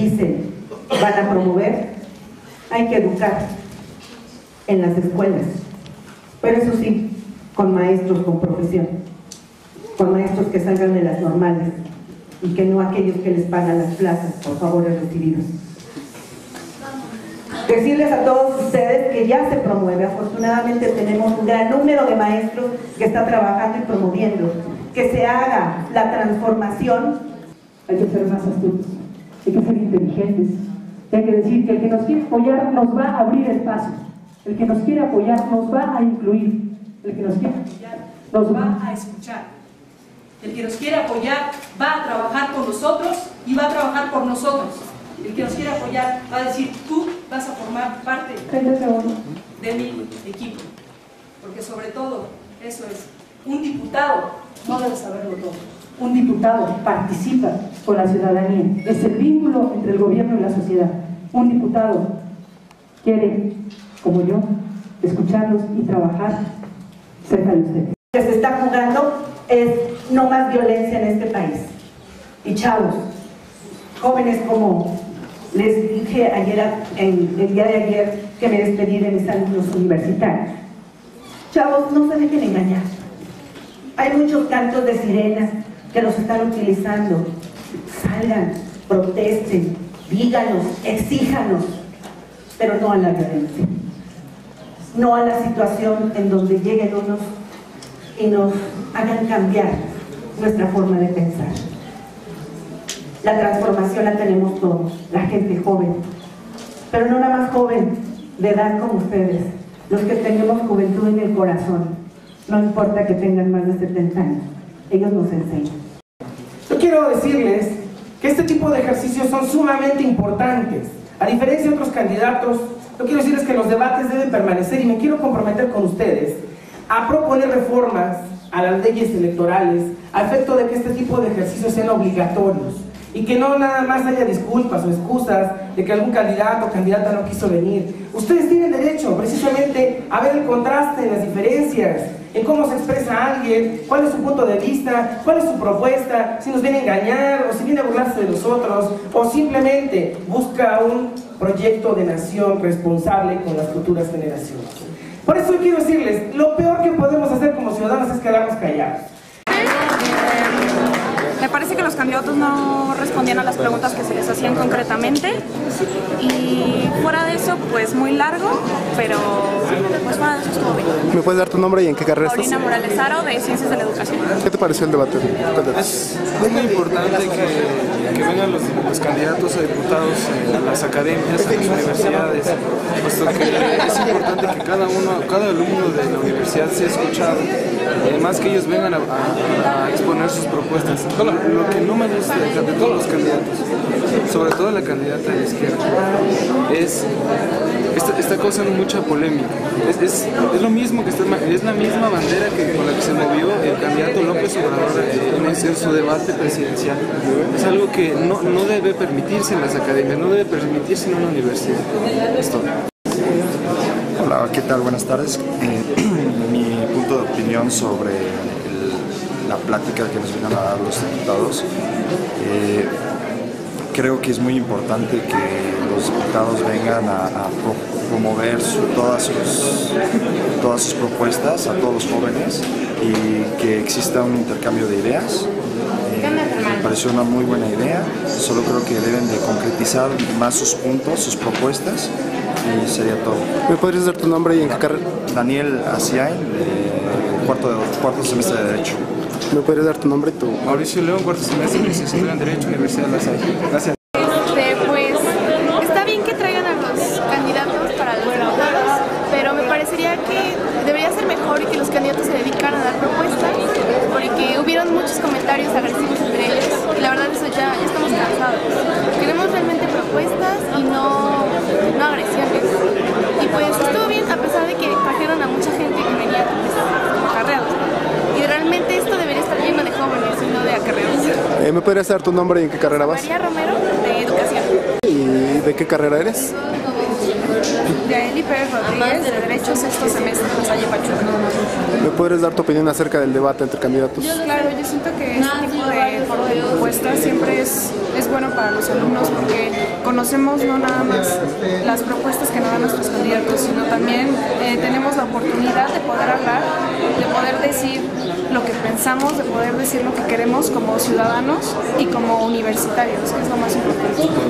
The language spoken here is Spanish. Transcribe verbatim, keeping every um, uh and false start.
dicen van a promover, hay que educar en las escuelas, pero eso sí, con maestros con profesión, con maestros que salgan de las normales y que no aquellos que les pagan las plazas por favores recibidos. Decirles a todos ustedes que ya se promueve, afortunadamente tenemos un gran número de maestros que está trabajando y promoviendo que se haga la transformación. Hay que ser más astutos, hay que ser inteligentes, hay que decir que el que nos quiere apoyar nos va a abrir espacio, el que nos quiere apoyar nos va a incluir, el que nos quiere apoyar nos va a escuchar, el que nos quiere apoyar va a trabajar con nosotros y va a trabajar por nosotros. El que nos quiere apoyar va a decir, tú vas a formar parte de mi equipo. Porque sobre todo, eso es, un diputado no debe saberlo todo. Un diputado participa con la ciudadanía. Es el vínculo entre el gobierno y la sociedad. Un diputado quiere, como yo, escucharlos y trabajar cerca de ustedes. Lo que se está jugando es no más violencia en este país. Y chavos, jóvenes como les dije ayer, en, el día de ayer, que me despedí de mis alumnos universitarios. Chavos, no se dejen engañar. Hay muchos cantos de sirenas que los están utilizando. Salgan, protesten, díganos, exíjanos, pero no a la violencia. No a la situación en donde lleguen unos y nos hagan cambiar nuestra forma de pensar. La transformación la tenemos todos, la gente joven, pero no nada más joven, de edad como ustedes, los que tenemos juventud en el corazón, no importa que tengan más de setenta años, ellos nos enseñan. Yo quiero decirles que este tipo de ejercicios son sumamente importantes. A diferencia de otros candidatos, yo quiero decirles que los debates deben permanecer y me quiero comprometer con ustedes a proponer reformas a las leyes electorales a efecto de que este tipo de ejercicios sean obligatorios. Y que no nada más haya disculpas o excusas de que algún candidato o candidata no quiso venir. Ustedes tienen derecho precisamente a ver el contraste en las diferencias, en cómo se expresa alguien, cuál es su punto de vista, cuál es su propuesta, si nos viene a engañar o si viene a burlarse de nosotros o simplemente busca un proyecto de nación responsable con las futuras generaciones. Por eso quiero decirles, lo peor que podemos hacer como ciudadanos es quedarnos callados. Me parece que los candidatos no respondían a las preguntas que se les hacían concretamente y fuera de eso, pues muy largo, pero pues fuera de eso estuvo bien. ¿Me puedes dar tu nombre y en qué carrera estás? Paulina Morales Aro, de Ciencias de la Educación. ¿Qué te pareció el debate? Es, es muy importante que, que vengan los, los candidatos a diputados a las academias, a las universidades, puesto que es importante que cada uno, cada alumno de la universidad sea escuchado, y además que ellos vengan a, a, a exponer sus propuestas. Lo, lo que no me gusta de, de todos los candidatos, sobre todo la candidata de la izquierda, es esta, está causando mucha polémica. Es, es, es lo mismo que está, es la misma bandera que con la que se movió el candidato López Obrador en, en su debate presidencial. Es algo que no, no debe permitirse en las academias, no debe permitirse en una universidad. Es todo. Hola, ¿qué tal? Buenas tardes. Eh, mi punto de opinión sobre el, la plática que nos vienen a dar los diputados. Eh, creo que es muy importante que los diputados vengan a, a promover su, todas, sus, todas sus propuestas a todos los jóvenes y que exista un intercambio de ideas. Eh, me pareció una muy buena idea, solo creo que deben de concretizar más sus puntos, sus propuestas y sería todo. ¿Me podrías dar tu nombre y en qué carrera? Daniel Asiain, de cuarto, de, cuarto semestre de Derecho. ¿Me podrías dar tu nombre y tu...? Mauricio León, cuarto semestre de Licenciatura en Derecho, Universidad de La Salle. Gracias. Este, pues, está bien que traigan a los candidatos para los diputados, pero me parecería que debería ser mejor que los candidatos se dedicaran a dar propuestas, porque hubieron muchos comentarios agresivos entre ellos, y la verdad eso ya, ya estamos cansados. Queremos realmente propuestas y no, no agresiones. Y pues estuvo bien, a pesar de que trajeron a mucha gente que venía pues, acarreados. Y realmente esto debería estar lleno de jóvenes y no de acarreados. Eh, ¿Me podrías dar tu nombre y en qué carrera vas? María Romero, de Educación. ¿Y de qué carrera eres? De Eli Pérez Rodríguez, de Derecho, sexto semestre, en Salle Pachuca. ¿Me podrías dar tu opinión acerca del debate entre candidatos? Claro, yo siento que este tipo de propuestas siempre es, es bueno para los alumnos porque conocemos no nada más las propuestas que nos dan nuestros candidatos, sino también eh, tenemos la oportunidad de poder hablar, de poder decir lo que pensamos, de poder decir lo que queremos como ciudadanos y como universitarios, que es lo más importante.